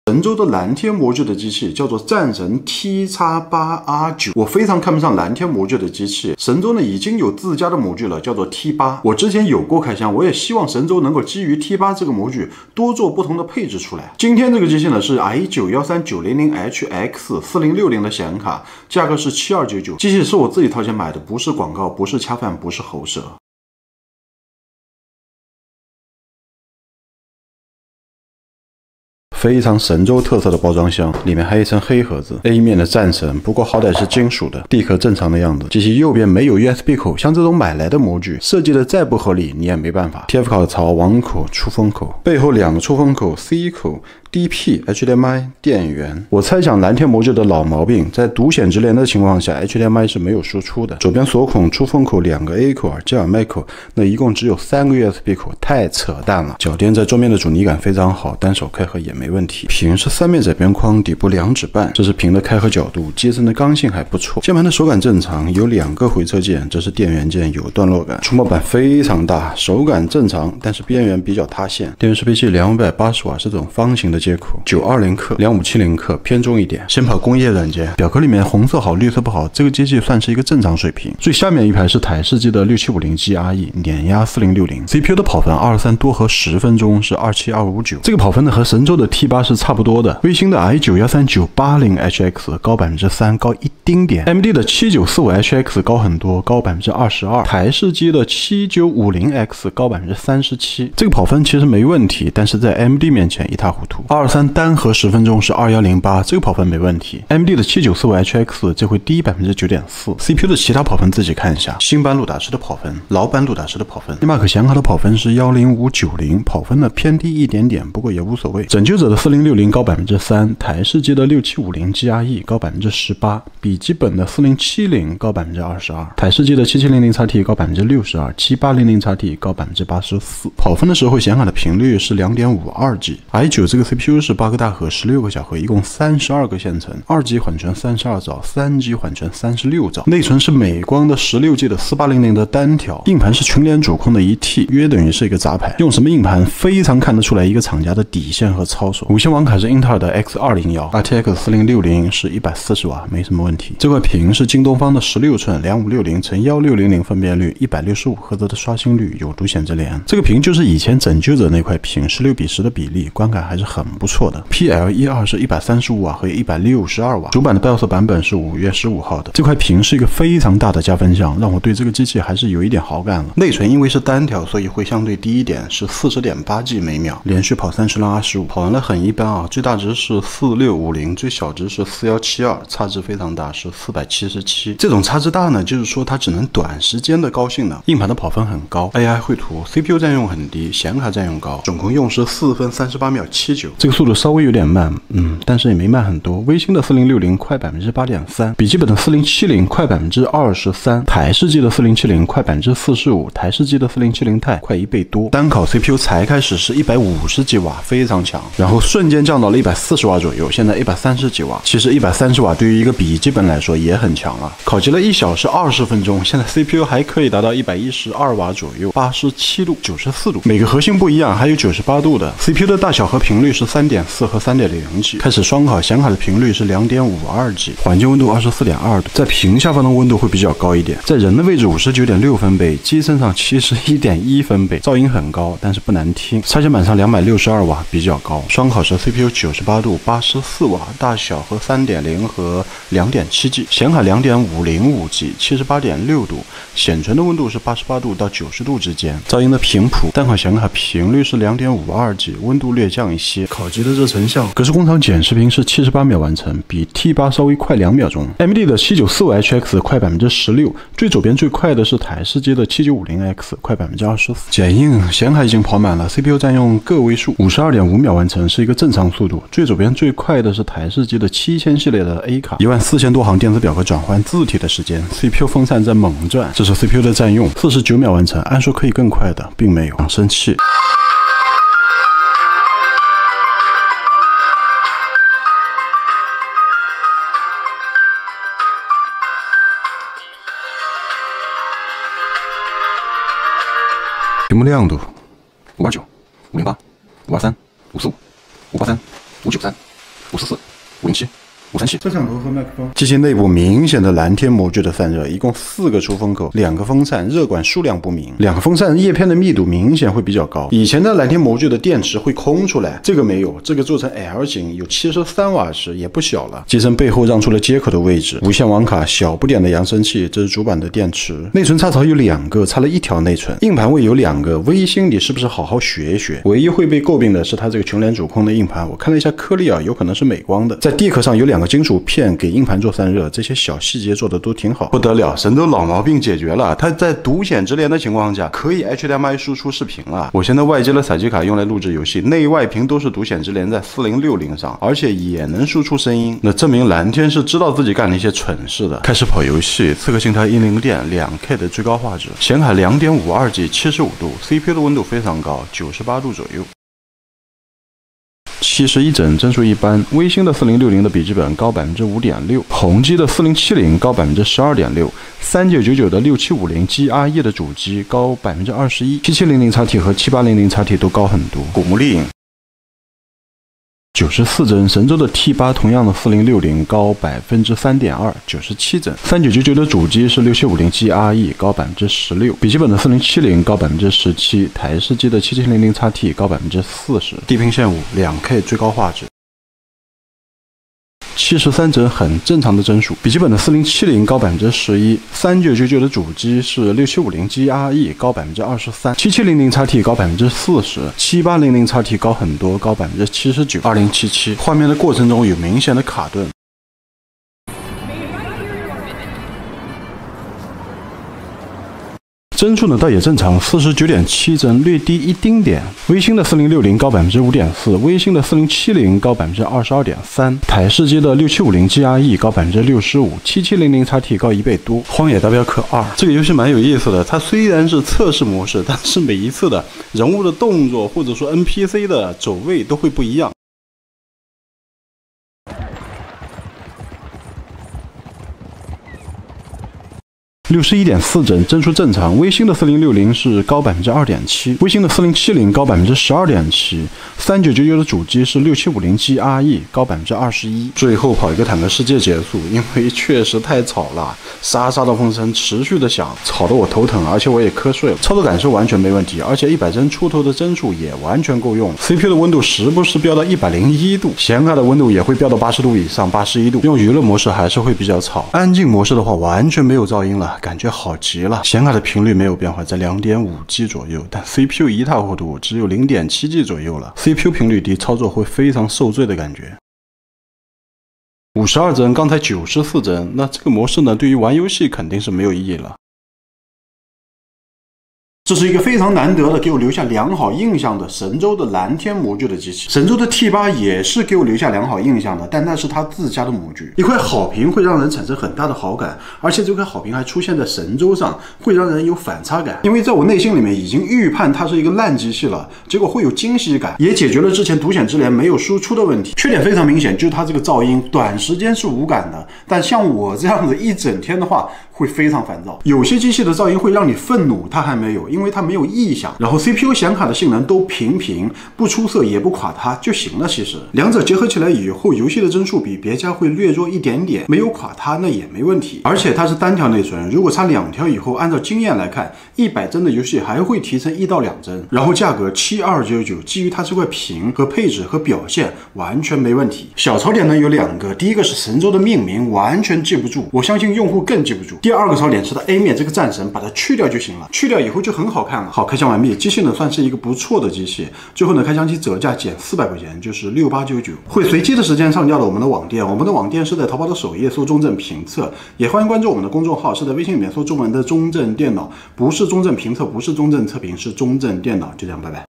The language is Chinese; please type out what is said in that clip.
神州的蓝天模具的机器叫做战神 T-8R9，我非常看不上蓝天模具的机器。神州呢已经有自家的模具了，叫做 T8。我之前有过开箱，我也希望神州能够基于 T8这个模具多做不同的配置出来。今天这个机器呢是 i913-900HX4060的显卡，价格是7299，机器是我自己掏钱买的，不是广告，不是恰饭，不是喉舌。非常神州特色的包装箱，里面还有一层黑盒子 ，A 面的战神，不过好歹是金属的，地壳正常的样子。机器右边没有 USB 口，像这种买来的模具设计的再不合理，你也没办法。TF 卡槽、网口、出风口，背后2个出风口 ，C 口。DP HDMI 电源，我猜想蓝天模具的老毛病，在独显直连的情况下 ，HDMI 是没有输出的。左边锁孔、出风口2个 A 口、耳机耳麦口，那一共只有3个 USB 口，太扯淡了。脚垫在桌面的阻尼感非常好，单手开合也没问题。屏是3面窄边框，底部2指半，这是屏的开合角度，机身的刚性还不错。键盘的手感正常，有2个回车键，这是电源键，有段落感。触摸板非常大，手感正常，但是边缘比较塌陷。电源适配器280瓦是这种方形的接口，920克、2570克偏重一点。先跑工业软件，表壳里面红色好，绿色不好，这个机器算是一个正常水平。最下面一排是台式机的6750GRE 碾压4060，CPU 的跑分23多核10分钟是27259，这个跑分呢和神州的 T8是差不多的。微星的 i913-980HX 高3%，高一丁点。AMD 的7945HX 高很多，高22%。台式机的7950X 高37%，这个跑分其实没问题，但是在 AMD 面前一塌糊涂。223单核10分钟是2108，这个跑分没问题。AMD 的7945HX 这回低9.4%。CPU 的其他跑分自己看一下，新版鲁达斯的跑分，老版鲁达斯的跑分。Mac 显卡的跑分是10590，跑分呢偏低一点点，不过也无所谓。拯救者的4060高3%，台式机的6750GRE 高18%，笔记本的4070高22%，台式机的7700XT 高62%，7800XT 高84%。跑分的时候，显卡的频率是2.52G。i9这个 CPU 是8个大核16个小核，一共32个线程，2G 缓存32兆，3G 缓存36兆。内存是美光的16G 的4800的单条，硬盘是群联主控的1T， 约等于是一个杂牌。用什么硬盘非常看得出来一个厂家的底线和操守。无线网卡是英特尔的 X201，RTX 4060是140瓦，没什么问题。这块屏是京东方的16寸2560×1600分辨率，165赫兹的刷新率，有独显直连。这个屏就是以前拯救者那块屏16:10的比例，观感还是很不错的。PL12是135瓦和162瓦，主板的 BIOS 版本是5月15号的。这块屏是一个非常大的加分项，让我对这个机器还是有一点好感了。内存因为是单条，所以会相对低一点，是40.8G 每秒，连续跑30浪25，跑完了很一般啊。最大值是4650，最小值是4172，差值非常大，是477。这种差值大呢，就是说它只能短时间的高性能。硬盘的跑分很高 ，AI 绘图 ，CPU 占用很低，显卡占用高，总共用时4分38秒79，这个速度稍微有点慢，但是也没慢很多。微星的4060快8.3%，笔记本的4070快23%，台式机的4070快45%，台式机的4070 Ti快1倍多。单烤 CPU 才开始是150几瓦，非常强，然后瞬间降到了140瓦左右，现在130几瓦。其实130瓦对于一个笔记本来说也很强了。烤机了1小时20分钟，现在 CPU 还可以达到112瓦左右，87度、94度，每个核心不一样，还有98度的。CPU 的大小和频率是3.4和3.0G， 开始双烤，显卡的频率是2.52G， 环境温度24.2度，在屏下方的温度会比较高一点，在人的位置59.6分贝，机身上71.1分贝，噪音很高，但是不难听。插线板上262瓦，比较高。双烤时 CPU 98度、84瓦，大小和3.0和2.7G， 显卡2.505G， 78.6度，显存的温度是88度到90度之间。噪音的频谱，单烤显卡频率是2.52G， 温度略降一些。烤机的热成像，格式工厂剪视频是78秒完成，比 T8 稍微快2秒钟。AMD 的7945HX 快16%，最左边最快的是台式机的7950X， 快24%。剪映显卡已经跑满了 ，CPU 占用个位数，52.5秒完成是一个正常速度。最左边最快的是台式机的7000系列的 A 卡，14000多行电子表格转换字体的时间 ，CPU 风扇在猛转，这是 CPU 的占用，49秒完成，按说可以更快的，并没有，生气。屏幕亮度529、508、523、545、583、593、 544、507、537。 摄像头和麦克风。机器内部明显的蓝天模具的散热，一共4个出风口，2个风扇，热管数量不明，2个风扇叶片的密度明显会比较高。以前的蓝天模具的电池会空出来，这个没有，这个做成 L 型，有73瓦时，也不小了。机身背后让出了接口的位置，无线网卡，小不点的扬声器，这是主板的电池。内存插槽有2个，插了1条内存。硬盘位有2个，微星你是不是好好学一学？唯一会被诟病的是它这个群联主控的硬盘，我看了一下颗粒啊，有可能是美光的。在地壳上有2个金属片给硬盘做散热，这些小细节做的都挺好。不得了，神州老毛病解决了，它在独显直连的情况下可以 HDMI 输出视频了。我现在外接了采集卡用来录制游戏，内外屏都是独显直连在4060上，而且也能输出声音，那证明蓝天是知道自己干了一些蠢事的。开始跑游戏，刺客信条1.0电2K 的最高画质，显卡2.52G 75度 ，CPU 的温度非常高，98度左右。71帧，帧数一般。微星的4060的笔记本高5.6%，宏基的4070高12.6%，3999的6750 GRE 的主机高21%，7700XT 和7800XT 都高很多。古墓丽影。94帧，神州的 T8 同样的4060高3.2%，97帧。3999的主机是6750 GRE 高16%，笔记本的4070高17%，台式机的7700XT 高40%。地平线5 2K 最高画质。73帧很正常的帧数，笔记本的4070高11%，3999的主机是6750 GRE 高23%，7700XT 高40%，7800XT 高很多，高79%，2077。画面的过程中有明显的卡顿。帧数呢倒也正常，49.7帧，略低一丁点。微星的4060高5.4%，微星的4070高22.3%，台式机的6750 GRE 高65%，7700XT 高1倍多。荒野大镖客2这个游戏蛮有意思的，它虽然是测试模式，但是每一次的人物的动作或者说 NPC 的走位都会不一样。61.4帧，帧数正常。微星的4060是高2.7%，微星的4070高12.7%，3999的主机是6750 GRE 高21%。最后跑一个坦克世界结束，因为确实太吵了，沙沙的风声持续的响，吵得我头疼，而且我也瞌睡了。操作感受完全没问题，而且100帧出头的帧数也完全够用。CPU 的温度时不时飙到101度，显卡的温度也会飙到80度以上，81度。用娱乐模式还是会比较吵，安静模式的话完全没有噪音了。感觉好极了，显卡的频率没有变化，在2.5G 左右，但 CPU 一塌糊涂，只有0.7G 左右了。CPU 频率低，操作会非常受罪的感觉。52帧，刚才94帧，那这个模式呢，对于玩游戏肯定是没有意义了。这是一个非常难得的给我留下良好印象的神州的蓝天模具的机器。神州的 T8 也是给我留下良好印象的，但那是他自家的模具。一块好评会让人产生很大的好感，而且这块好评还出现在神州上，会让人有反差感。因为在我内心里面已经预判它是一个烂机器了，结果会有惊喜感，也解决了之前独显直连没有输出的问题。缺点非常明显，就是它这个噪音，短时间是无感的，但像我这样子一整天的话，会非常烦躁。有些机器的噪音会让你愤怒，它还没有，因为它没有异响。然后 CPU 显卡的性能都平平，不出色也不垮它就行了。其实两者结合起来以后，游戏的帧数比别家会略弱一点点，没有垮它那也没问题。而且它是单条内存，如果插2条以后，按照经验来看，100帧的游戏还会提升1到2帧。然后价格7299，基于它这块屏和配置和表现完全没问题。小槽点呢有2个，第一个是神州的命名完全记不住，我相信用户更记不住。第二个槽点是它 A 面这个战神，把它去掉就行了，去掉以后就很好看了。好，开箱完毕，机器呢算是一个不错的机器。最后呢，开箱机折价减400块钱，就是6899，会随机的时间上架到我们的网店。我们的网店是在淘宝的首页搜中正评测，也欢迎关注我们的公众号，是在微信里面搜中文的中正电脑，不是中正评测，不是中正测评，是中正电脑。就这样，拜拜。